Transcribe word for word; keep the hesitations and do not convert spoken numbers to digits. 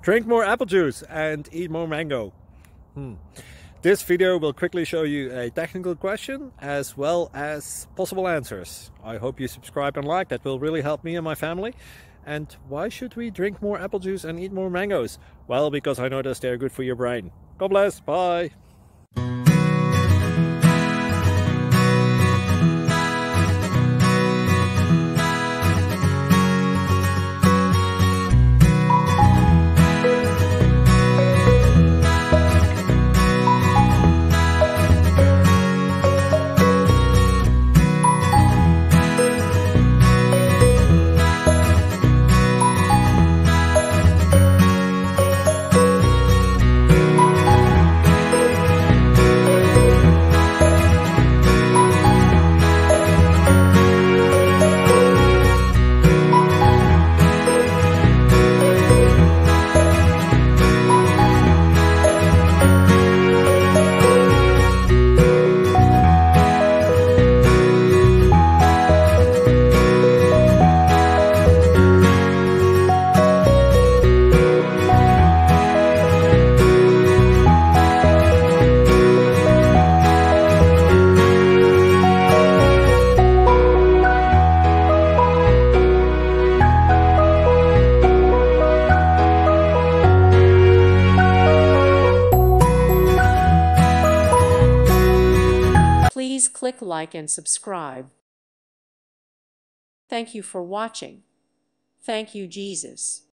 Drink more apple juice and eat more mango. Hmm. This video will quickly show you a technical question as well as possible answers. I hope you subscribe and like, that will really help me and my family. And why should we drink more apple juice and eat more mangoes? Well, because I noticed they're good for your brain. God bless, bye! Please click like and subscribe. Thank you for watching. Thank you, Jesus.